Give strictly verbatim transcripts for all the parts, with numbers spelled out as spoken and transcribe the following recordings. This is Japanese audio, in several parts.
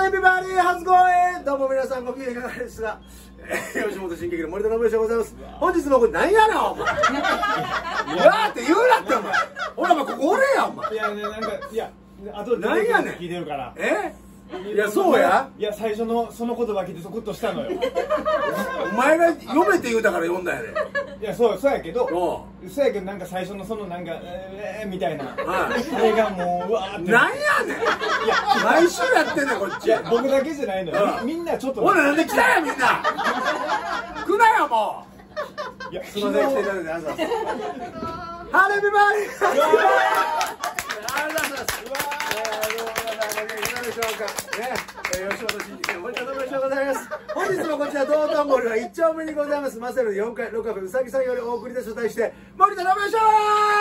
レビバリー初公演。どうも皆さんご機嫌いかがですが、えー、吉本新喜劇の森田信義でございます。本日もこれ何やねんお前。いやって言うなってお前。ほらお前ここおれやお前。 いやねなんかいやあと何やねん聞いてるから。 え？いやそうや。 いや最初のその言葉聞いてゾクッとしたのよ。 お前が読めって言うたから読んだやで。 いやそうそうやけど、そうやけどなんか最初のそのなんかえーみたいな、 あれがもううわーって。 なんやねん。いや毎週やってんねんこっち。 いや僕だけじゃないのよ。みんなちょっと。 ほらなんで来たやみんな。来なよもう。 いやすみません来ていただいてありがとうございます。ハレビバリー。ありがとうございます。でしょうかね、えー、吉本新喜劇の森田信義でございます。本日もこちら道頓堀はいっ丁目にございますマセルよんかいろくカフェうさぎさんよりお送りいたし題して森田信義で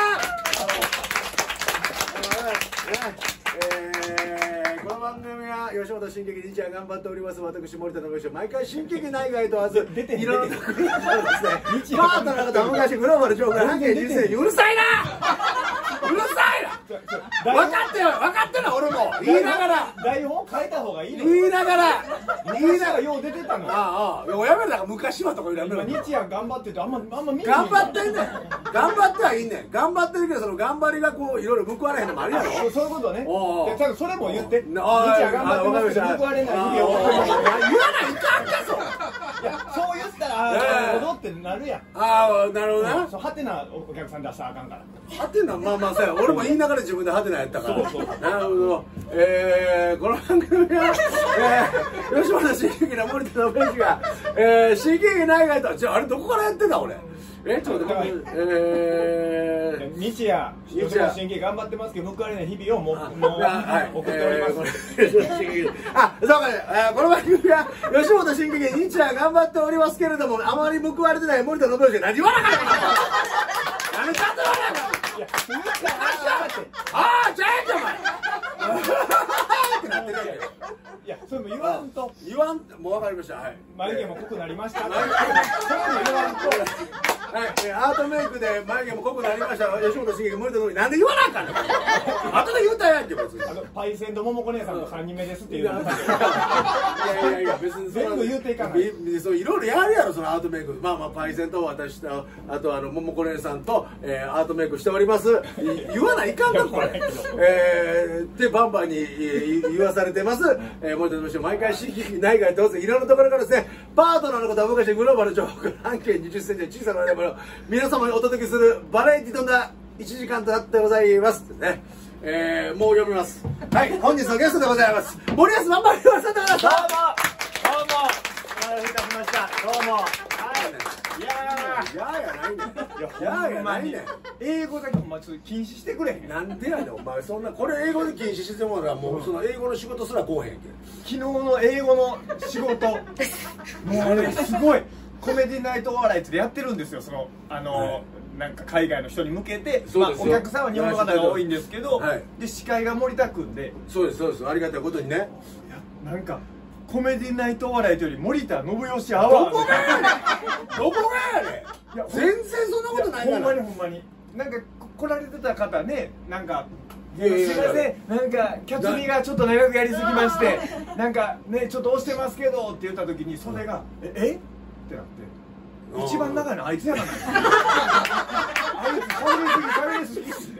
えー、この番組は吉本新喜劇日夜頑張っております私森田信義毎回新喜劇内外問わずいろんな国のですねパートナーが昔グローバル上から半径人生にうるさいなうるさいな分かってよ分かってる俺も言いながら台本変えた方がいいね。 言いながら言いながらよう出てたの。 ああやめろだから昔はとか言うの日夜頑張っててあんまあんま見ない。 頑張ってんねん頑張ってはいいねん頑張ってるけどその頑張りがこういろいろ報われへんのもあるやろ。 そういうことね。で多分それも言って。日夜あ頑張ってますけど報われない日々を送ってます。 言わないかんかそういやそう言ったらなるほどってなるやん。 ああなるほどな。 そうハテナお客さん出したらあかんから。 ハテナまあまあそうや俺も言いながら自分でハテナやったから。なるほど。えー、この番組は、えー、吉本新喜劇の森田信義が、えー、新喜劇内外とじゃああれどこからやってた俺。えちょっと待って、えー、日夜吉本新喜劇頑張ってますけど報われない日々をもう送っております。 あそうかね、えー、この番組は吉本新喜劇日夜頑張っておりますけれどもあまり報われてない森田信義が何言わなかったの。何ちゃんと言わなかった。いや言ったらああじゃあお前。ってなってるやん。 いやそれも言わんと言わんもう分かりました。はい。 眉毛も濃くなりました。それも言わんと。はい、アートメイクで眉毛も濃くなりました吉本新喜劇森田信義なんで言わなあかんの。後で言うたやんけ別に。あのパイセンと桃子姉さんと三人目ですっていうの。いやいやいや別に全部言うていかない。 そういろいろやるやろそのアートメイク。まあまあパイセンと私とあとあの桃子姉さんと、えー、アートメイクしております。言わないかんかこれ。えー、でバンバンに言わされてます。えー、森田信義毎回新喜劇内外どうぞいろんなところからですねパートナーのことは昔グローバル情報から半径にじゅっセンチの小さな我々を皆様にお届けするバラエティとないちじかんとなってございますね。えー、もう読みます。はい本日のゲストでございます森保万丸さんでございます。どうもどうもお待たせいたしましたどうも。はいいやーやーやないねん。やーやないねん。 英語だけお前ちょっと禁止してくれへん。 なんでやねんお前そんなこれ英語で禁止してもらうもうその英語の仕事すらこうへんけ。 昨日の英語の仕事もうねすごいコメディナイトお笑いってやってるんですよそのあの、はいなんか海外の人に向けて、まあ、お客さんは日本の方が多いんですけど、はい、で司会が森田君でそうですそうですありがたいことにねなんかコメディナイトお笑いというより森田信義アワーどこがやねんどこがやねんいや全然そんなことないからほんまにほんまになんか来られてた方ねなんかすいませんなんかキャツミがちょっと長くやりすぎましてなんかねちょっと押してますけどって言った時にそれがええってなって一番長いのあいつやからあいつ喋りすぎ喋りすぎって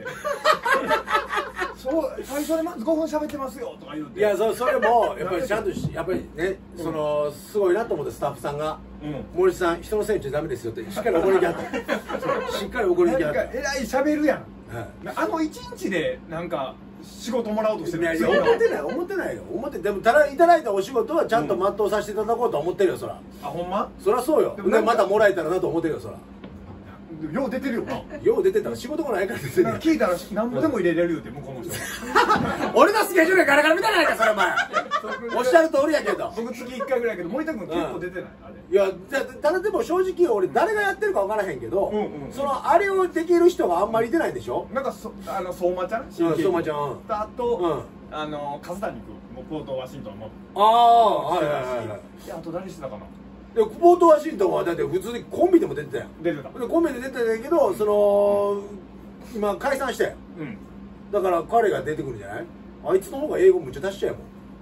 そう最初でまずごふん喋ってますよとか言うていや そ, それもやっぱりちゃんとやっぱりねそのすごいなと思ってスタッフさんが「森さん人のせいにしちゃダメですよ」ってしっかり怒りにきはったしっかり怒りにきはったえらい喋るやんあの一日でなんか仕事もらおうとしてるんですよ。 思ってない思ってないよ思ってでもただいただいたお仕事はちゃんと全うさせていただこうと思ってるよそら。 あほんま？ そらそうよ。でまたもらえたらなと思ってるよそら。 よう出てるよな。 よう出てたら仕事がないから出てる。 聞いたら何ぼでも入れれるよって向こうの人。 俺のスケジュールガラガラみたいなやんかそれお前。おっしゃる通りやけど。 僕月いっかいぐらいやけど森田君結構出てないあれ。 いやただでも正直俺誰がやってるか分からへんけど、そのあれをできる人があんまりいてないでしょ。 なんかそあの相馬ちゃん？ 相馬ちゃん。 あとあの笠谷君もポートワシントンの。 ああはいはいはいはい。 あと誰してたかな。 でポートワシントンはだって普通にコンビでも出てたよ。 出てた。 でコンビで出てたんだけどその今解散して、うん、だから彼が出てくるんじゃない？あいつの方が英語むっちゃ出しちゃうもん。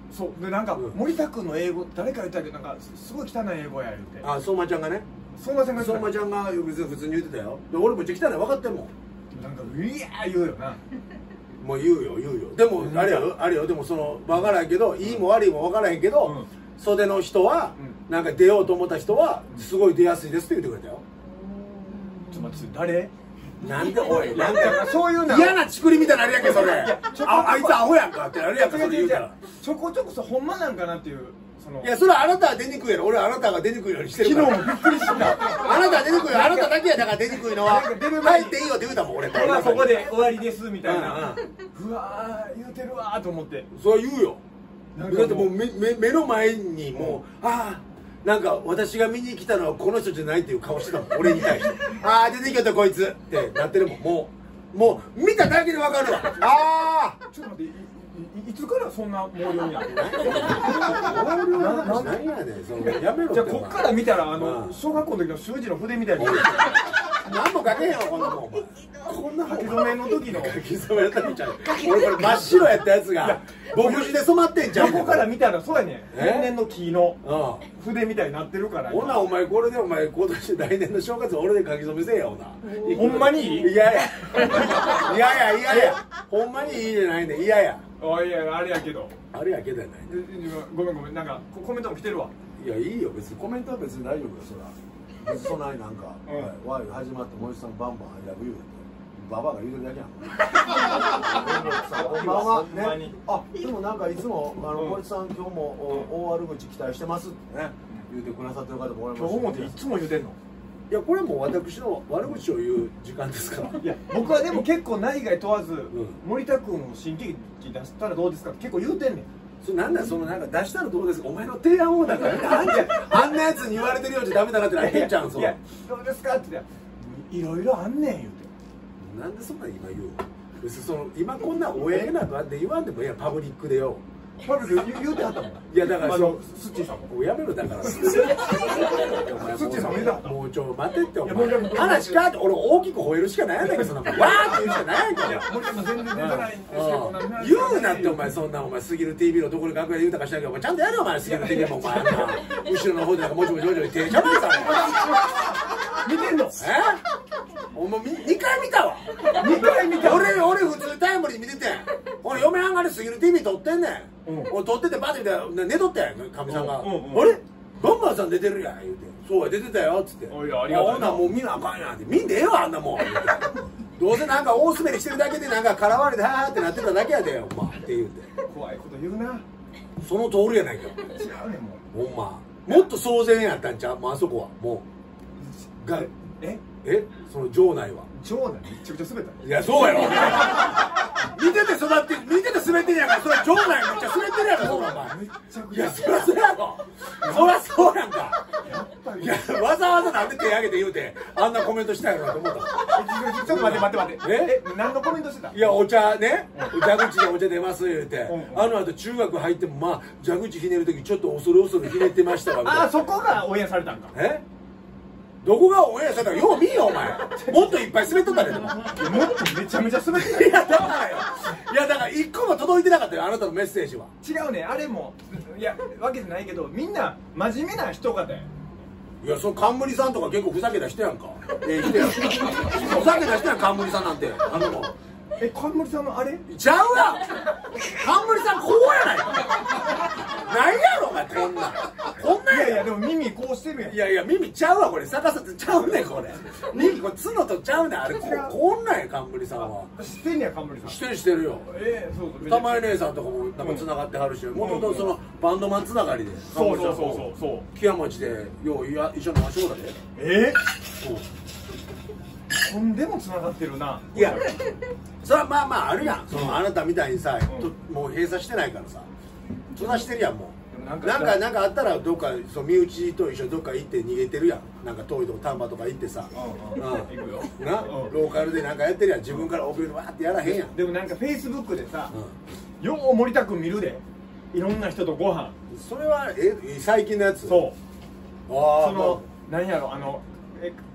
そうでなんか、うん、森田君の英語誰か言ったけどなんかすごい汚い英語や言うて、 あ、相馬ちゃんがね、 相馬ちゃんが相馬ちゃんが別に普通に言ってたよ。で俺めっちゃ汚い分かってんもん。 なんかういやー言うよな。 もう言うよ言うよ。でもあれよあれよ、でもその分からんけど、いいも悪いも分からへんけど、うん、袖の人は、うん、なんか出ようと思った人はすごい出やすいですって言ってくれたよ。 ちょっと待って、誰？ なんでおい、なんかそういう嫌なチクリみたいなあれやんけそれ。あ、あいつアホやんかってあれやんかそれ言うから。 ちょこちょこそほんまなんかなっていう。 いやそれはあなたは出にくいやろ。俺はあなたが出にくいようにしてるから。 昨日もびっくりした。 あなたは出にくいよ。あなただけやだから出にくいのは帰っていいよって言うたもん俺。 今ここで終わりですみたいな。うわー言うてるわーと思って。 それは言うよ。だってもう目目の前にもうああなんか私が見に来たのはこの人じゃないっていう顔してたもん俺に対して。ああ出てきよったこいつってなってるもん。もうもう見ただけでわかるわ。ああちょっと待って。いつからそんな毛量になってる？ 毛量の話何やねん。そのやめろって。 じゃあこっから見たらあの小学校の時の習字の筆みたいに。 何も書けへんよこんなもん。 こんな書き初めの時の書き初めの時ちゃう。俺これ真っ白やったやつが牧師で染まってんじゃん。 ここから見たらそうやねん。天然の木の筆みたいになってるから。 ほなお前これでお前今年来年の正月俺で書き初めせえやほな。 ほんまにいい？ いやいやいやいやいやいやほんまにいいじゃないねん。いやいやあいやあれやけどあれやけどやない。 ごめんごめんなんかコメントも来てるわ。 いやいいよ別にコメントは別に大丈夫よそら。別にそないなんか「ワイ始まって森さんバンバンやぶ言うてババアが言うてるだけやん。こんばんはね。あでもなんかいつもあの森さん今日も大悪口期待してますってね言うてくださってる方もおられます。 今日もっていつも言うてんの？ いやこれもう私の悪口を言う時間ですから。 いや僕はでも結構内外問わず、うん、森田君を新喜劇出したらどうですかって結構言うてんねん。 それなんだそのなんか出したらどうですかお前の提案をだからなんであんなやつに言われてるようじゃダメだなってなってんちゃうん。そいやどうですかって言っていろいろあんねん言うて。 なんでそんな今言うの。別にその今こんな公な場で言わんでもいいやパブリックでよ。 パブリック言うてはったもん。いやだからそのスッチーさんもやめろだから。スッチーさんも言うた。 もうちょ待ってってお前話かって俺大きく吠えるしかないやんだけどそんなもんわーって言うしかないやんか。 全然出てないんですけど言うなってお前そんなお前スギル ティービー のところに楽屋で言うたかしらんけどお前ちゃんとやれよお前スギル ティービー もお前後ろの方でなんかもちもちもちもち手ちゃないさ見てんの？え？ お前にかい見たわ。 にかい見た。 俺俺普通タイムリー見てて俺嫁はんがねスギル ティービー 撮ってんねん。俺撮っててバッて見たら寝とったやんかみさんが。あれバンバンさん出てるやん言うて。そうや出てたよっつって。 おいありがとう。 ほんなもう見なあかんやんって見んでええわあんなもん。どうせなんか大滑りしてるだけでなんか空回りではーってなってただけやでお前って言うて。 怖いこと言うな。 その通りやないか。違うねもう。ほんま。もっと騒然やったんちゃうもうあそこはもう。がええその場内は。 場内めちゃくちゃ滑った。 いやそうやろ。見てて育って見てて滑ってんやからそれ場内めっちゃ滑ってるやろそらお前。めっちゃくちゃ。いやそりゃそうやろ。そりゃそうやんか。いやわざわざなんで手挙げて言うてあんなコメントしたやろなと思った。 ちょっと待って待って待って。え何のコメントしてた？ いやお茶ね蛇口でお茶出ます言うてあの後中学入ってもまあ蛇口ひねる時ちょっと恐る恐るひねってましたわみたいな。 あそこが応援されたんか。 えどこがオンエアされたらよう見よお前。もっといっぱい滑っとったでも。もっとめちゃめちゃ滑ってた。 いやだからよ。いやだから一個も届いてなかったよあなたのメッセージは。 違うねあれもいやわけじゃないけどみんな真面目な人がだよ。 いやその冠さんとか結構ふざけた人やんか。ええ人やん。ふざけた人やん冠さんなんてあの子。 え冠さんのあれ？ ちゃうわ。冠さんこうやないか。ないやろお前こんなん。こんなんや。 いやいやでも耳こうしてるやん。 いやいや耳ちゃうわこれ逆さずちゃうねんこれ。耳これ角とちゃうねんあれここんなんや冠さんは。 知ってんねや冠さん。 してるしてるよ。 ええそうそう。 玉井姉さんとかもなんか繋がってはるし、もともとそのバンドマンつながりで。 そうそうそうそうそう。 木屋町でよういや一緒にましょうだね。 ええ。そう。とんでも繋がってるな。 いやそれはまあまああるやん。そのあなたみたいにさもう閉鎖してないからさそんなしてるやんもう。なんかなんかあったらどっかその身内と一緒にどっか行って逃げてるやん。なんか遠いとこ丹波とか行ってさなローカルでなんかやってるやん。自分から遅れるわってやらへんやん。 でもなんかフェイスブックでさよう森田君見るでいろんな人とご飯。 それはえ最近のやつ。 そうその何やろあのえ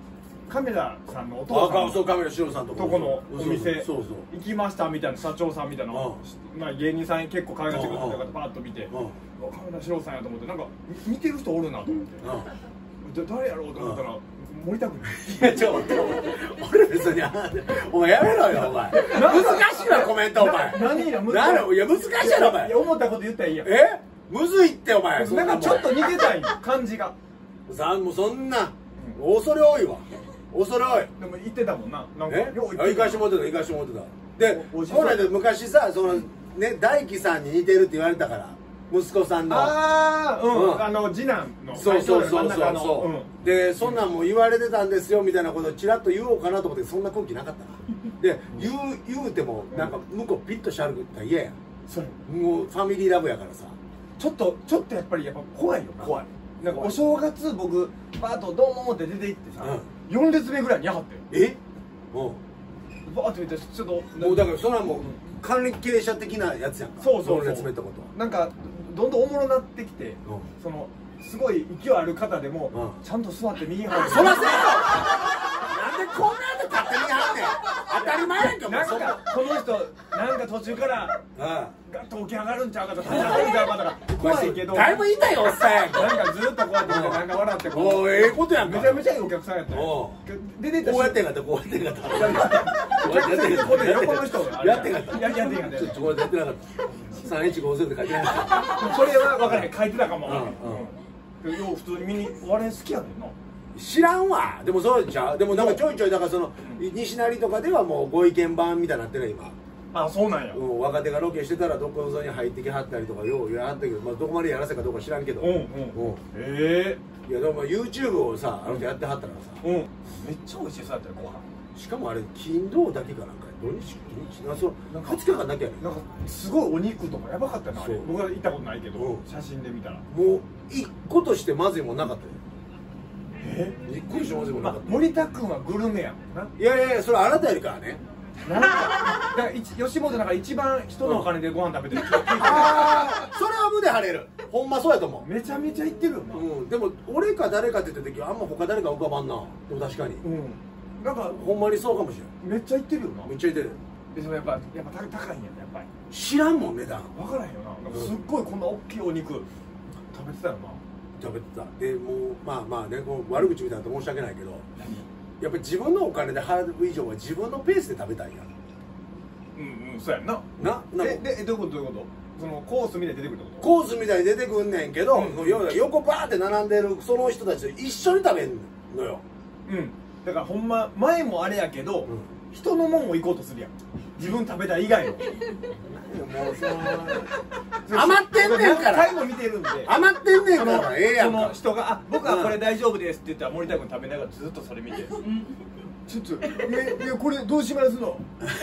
カメラさんのお父さんあそうカメラシロさんととこのお店そうそう行きましたみたいな社長さんみたいな、まあ芸人さん結構可愛がってくれた方パーッと見て、カメラシロさんやと思ってなんか見てる人おるなと思って、誰やろうと思ったら森田君。 いやちょっと俺別にお前やめろよお前難しいわコメントお前何や難しいいや難しいやろお前思ったこと言ったらいいやん。 えむずいってお前なんかちょっと似てたい感じがさもうそんな恐れ多いわ恐れ多い。 でも言ってたもんな。なんかえ行かしてもらってた行かしてもらってたで本来で昔さそのね大樹さんに似てるって言われたから息子さんのああうんあの次男のそうそうそうそうそうでそんなんも言われてたんですよみたいなことをちらっと言おうかなと思ってそんな空気なかったなで言う言うてもなんか向こうピッとしゃるったら嫌やもうファミリーラブやからさちょっとちょっとやっぱりやっぱ怖いよな。 怖いなんかお正月僕バーッとどうもって出て行ってさよん列目ぐらいにやはったよ。 えもうバーッと見てちょっともうだからそれはもう管理経営者的なやつやんかそうそうそうよん列目ってことはなんかどんどんおもろなってきてそのすごい勢いある方でもちゃんと座って右半分そらせよなんでこんなやつ立って右半ねん当たり前やんけなんかこの人なんか途中からガッと起き上がるんちゃうかとか立ち上がるんちゃうかとか怖いけどだいぶ痛いおっさんやんかなんかずっとこうやって見てなんか笑っておおええことやんかめちゃめちゃいいお客さんやったよ出てたこうやってんかったこうやってんかった横の人やってんかったやってんかったちょっとこれやってなかったさんいちごゼロって書いてなかったそれは分からへん書いてたかもよう普通に見にお笑い好きやねんな知らんわでもそうじゃうでもなんかちょいちょいだからその西成とかではもうご意見番みたいになってる今あそうなんや若手がロケしてたらどこぞに入ってきはったりとかよう言わはったけどまあどこまでやらせかどうか知らんけどうんうんええいやでも YouTube をさあの人やってはったからさうんめっちゃ美味しそうやったよご飯しかもあれ金土だけかなんか土日土日なそうふつかかんだけやねんなんかすごいお肉とかやばかったなあれ僕は行ったことないけど写真で見たらもう一個としてまずいもんなかったよえ一個としてまずいもんなかった森田君はグルメやもんないやいやいやそれあなたやるからねなんかだから吉本だから一番人のお金でご飯食べてるああそれは胸張れるほんまそうやと思うめちゃめちゃ行ってるよなうんでも俺か誰かって言った時あんま他誰か浮かばんなでも確かにうんなんかほんまにそうかもしれんめっちゃ行ってるよなめっちゃいてるでもやっぱやっぱ高いんややっぱり知らんもん値段分からへんよななんかすっごいこんな大きいお肉食べてたよな食べてたでもうまあまあねこう悪口みたいなと申し訳ないけどやっぱり自分のお金で払う以上は自分のペースで食べたいやんうんうんそうやんなななえでどういうことどういうことそのコースみたいに出てくるってことコースみたいに出てくんねんけど、うん、横バーって並んでるその人たちと一緒に食べんのようんだからほんま前もあれやけど、うん、人のもんを行こうとするやん自分食べた以外のもうその余ってんねんから最後見てるんで余ってんねんからええやんかその人が「あ僕はこれ大丈夫です」って言ったら森田君食べながらずっとそれ見てちょっとえいやこれどうしますの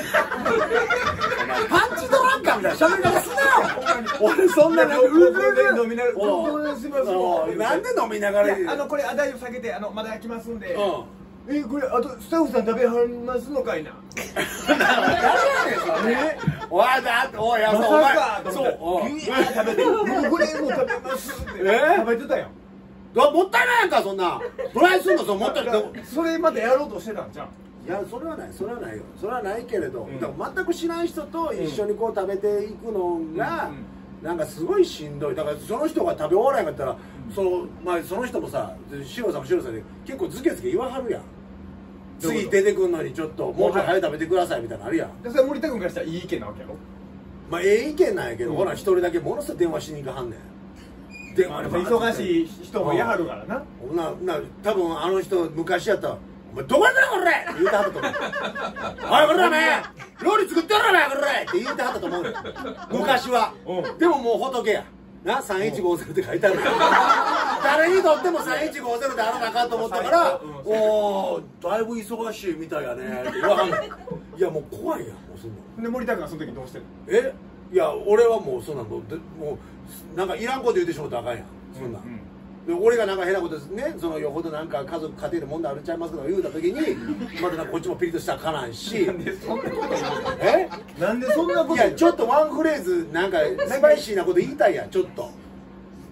パンチドランカーみたいな喋り方すなよ俺そんななんかうずうず飲みながらなんで飲みながらあのこれあ大丈夫下げてあのまだ焼きますんでえこれあとスタッフさん食べはりますのかいな誰やねんそれおいだっておいやそうお前そう食べてこれもう食べますって食べてたやんもったいないやんかそんなトライすんのそもったいないそれまでやろうとしてたんじゃんいやそれはないそれはないよそれはないけれど、うん、だから全く知らん人と一緒にこう食べていくのが、うん、なんかすごいしんどいだからその人が食べ終わらへんかったら、うん、そのまあその人もさシロさんもシロさんで結構ズケズケ言わはるやん次出てくんのにちょっともうちょい早く食べてくださいみたいなのあるやんそれ森田君からしたらいい意見なわけやろまあええ意見なんやけど、うん、ほら一人だけものすごい電話しに行かはんねん電話で忙しい人もやはるからななな多分あの人昔やったら「お前どこやったらこれ!」って言うてはったと思う「おいこれお前料理作ってやろお前これ!」って言うてはったと思うよ昔はでももう仏やなさんいちごゼロって書いてある誰にとってもさんいちごゼロであらなあかんと思ったから「おおだいぶ忙しいみたいやね」って言わはんねんいやもう怖いやんもうそんなで森田君はその時どうしてるのえいや俺はもうそんなのでもうなんかいらんこと言うてしまうとあかんやんそんな、うんうん、で俺がなんか変なことですねそのよほどなんか家族家庭で問題あるちゃいますとか言うた時にまたなんかこっちもピリッとしたらかなんしなんでそんなこと言うのえなんでそんなこといやちょっとワンフレーズなんかスパイシーなこと言いたいやんちょっと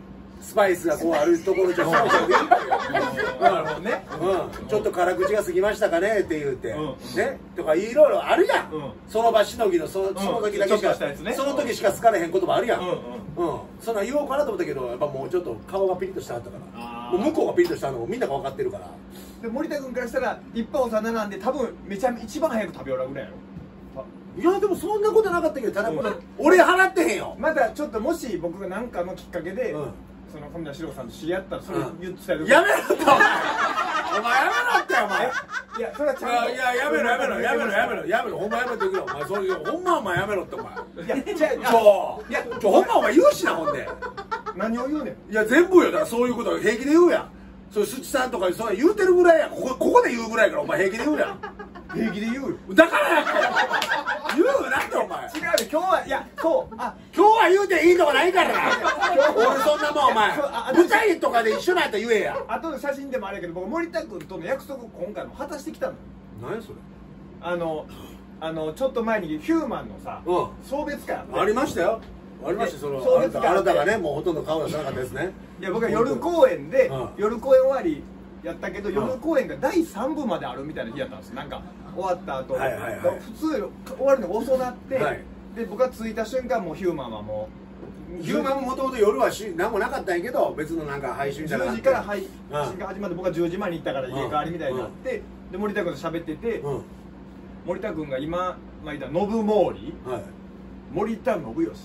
スパイスがこうあるところじゃそうじゃねなるほどね。 うん、ちょっと辛口が過ぎましたかねって言うて、ねとかいろいろあるやん、その場しのぎのその時だけしかその時しか好かれへん言葉あるやん、うんそんなん言おうかなと思ったけど、やっぱもうちょっと顔がピリッとしてはったからもう向こうがピリッとしたのもみんなが分かってるから。 で森田君からしたら一派幼なんで多分めちゃ一番早く食べよらぐらいやろ。 いやでもそんなことなかったけど、ただ俺払ってへんよ。 まだちょっともし僕が何かのきっかけでその小宮史郎さんと知り合ったらそれ言ってたよ。 やめろってお前お前やめろってお前。 いやそれはちゃんといややめろやめろやめろやめろやめろほんまやめてくれお前。そういうほんまお前やめろってお前。 いやじゃあちょいやちょほんまお前言うしなほんで。 何を言うねん。 いや全部よ。だからそういうこと平気で言うやん。そういうすちさんとかそう言うてるぐらいやん。ここここで言うぐらいやからお前平気で言うやん。 平気で言うよ。 だからやん言うなってお前。 違うよ今日はいやそうあ今日は言うていいとこないからな。俺そんなもんお前舞台とかで一緒なんやったら言えや。 あとの写真でもあれやけど僕森田君との約束今回も果たしてきたのよ。 何それ。 あのあのちょっと前にヒューマンのさ送別会ありましたよ。ありましたそのあなたあなたがねもうほとんど顔出さなかったですね。 いや僕は夜公演で夜公演終わりやったけど夜公演がだいさんぶまであるみたいな日やったんですよ。なんか終わった後普通終わるのが遅なってで僕が着いた瞬間もうヒューマンはもうヒューマンももともと夜はし何もなかったんやけど別のなんか配信みたいなじゅうじから配信が始まって僕はじゅうじまえに行ったから入れ替わりみたいになってで森田君と喋ってて森田君が今まあ言った信毛利森田信義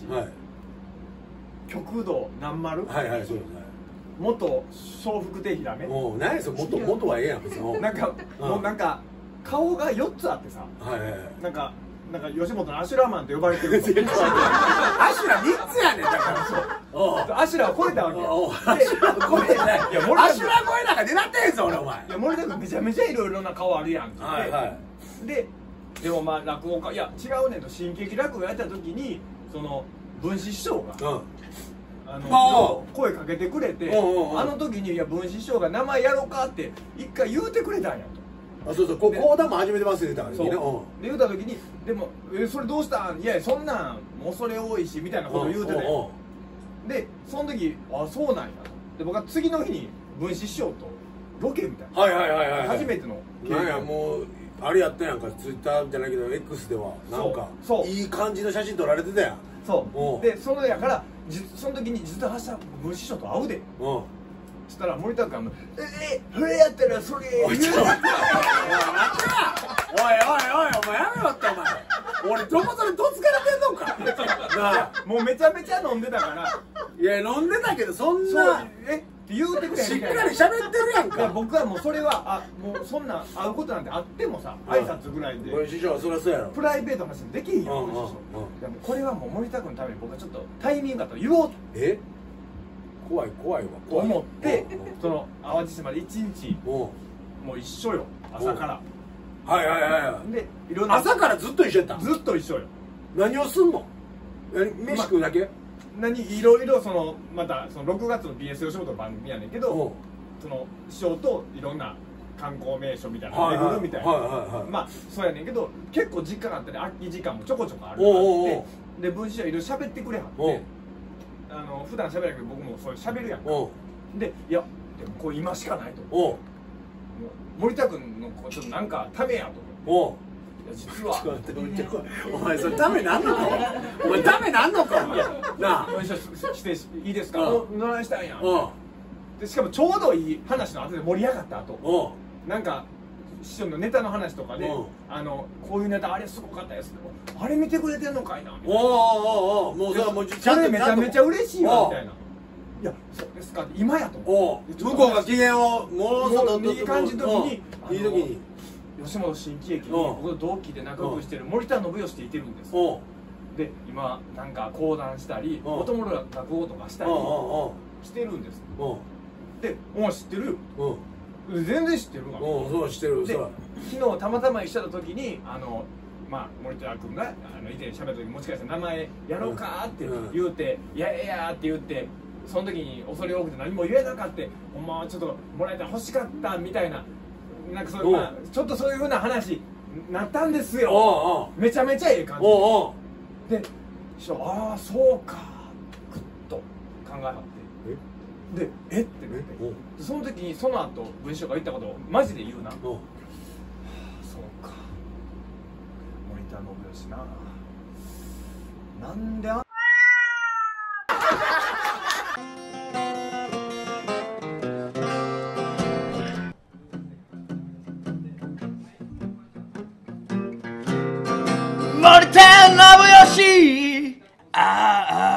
極道南丸はいはいそうですね元笑福亭平目もう何やそれ元元はええやん別になんかもうなんか顔がよっつあってさなんかなんか吉本のアシュラマンと呼ばれてるアシュラみっつやねんだからそうアシュラを超えたわけよアシュラ超えないアシュラ超えなんか狙ってへんぞ俺お前いや森田君めちゃめちゃいろいろな顔あるやんってででもまあ落語家いや違うねんと新喜劇落語やった時にその文枝師匠があの声かけてくれてあの時にいや文枝師匠が名前やろうかって一回言うてくれたんやと。 あそうそうこ講談も始めてますよ言うたからね。 で言うた時にでもえそれどうしたんいやそんなんもう恐れ多いしみたいなこと言うててでその時あそうなんやとで僕は次の日に文枝師匠とロケみたいなはいはいはいはい初めてのなんやもうあれやったやんかツイッターじゃないけど X ではなんかいい感じの写真撮られてたやん。 そうでそのやからその時に実は明日文枝師匠と会うでそしたら森田君が「ええそれやったらそれ言う」おいおいおいお前やめろってお前俺どこそれどつかれてんのかなあもうめちゃめちゃ飲んでたからいや飲んでたけどそんなえって言うてくれしっかり喋ってるやんか。 僕はもうそれはあもうそんな会うことなんてあってもさ挨拶ぐらいで俺師匠はそりゃそうやろプライベートの話できんやん俺師匠これはもう森田君のために僕はちょっとタイミングだと言おうえ怖い怖いわと思ってその淡路島で一日もう一緒よ朝からはいはいはいでいろんな朝からずっと一緒やったずっと一緒よ。 何をすんの飯食うだけ何いろいろそのまたそのろくがつの ビーエス 吉本の番組やねんけどその師匠といろんな観光名所みたいな巡るみたいなまあそうやねんけど結構時間あったり空き時間もちょこちょこあるってで文枝師匠いろいろ喋ってくれはってあの普段喋らないけど僕もそう喋るやんかでいやでもこれ今しかないと森田君のちょっとなんかためやと思って実はお前それダメなんのかお前ダメなんのかなあしていいですかどないしたんやでしかもちょうどいい話の後で盛り上がった後なんか師匠のネタの話とかであのこういうネタあれすごかったですあれ見てくれてんのかいなみたいなおおもうそれもうちゃんとめちゃめちゃ嬉しいわみたいないやそうですか今やと向こうが機嫌をもうちょっといい感じの時にいい時に吉本新喜劇に僕の同期で仲良くしてる森田信義っていてるんですで今なんか講談したりもともと落語とかしたりしてるんですで「お前知ってるよ」全然知ってるわそう知ってるで昨日たまたま一緒だった時にあのまあ森田君があの以前喋った時もしかしたら名前やろうかって言うて「いやいやいや」って言ってその時に恐れ多くて何も言えなかった「お前ちょっともらえたら欲しかった」みたいななんかそういうまあちょっとそういうふうな話なったんですよめちゃめちゃええ感じで師匠ああそうかグッと考えはってでえってなって、その時にその後文章が言ったことをマジで言うな、はあ、そうか森田信義な、なんであ森田信義、ああ